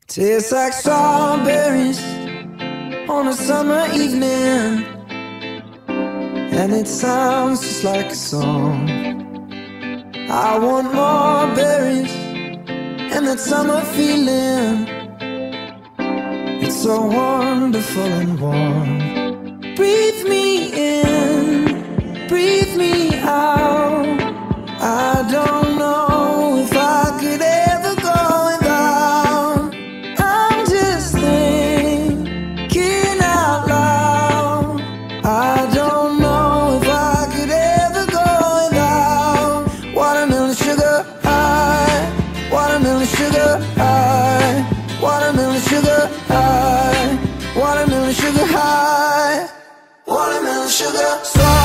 Tastes like strawberries on a summer evening, and it sounds just like a song. I want more berries and that summer feeling. It's so wonderful and warm. Breathe me in, breathe me out. I don't know if I could ever go without. I'm just thinking out loud. I don't know if I could ever go without watermelon sugar high, watermelon sugar high, watermelon sugar high, watermelon sugar high, watermelon sugar.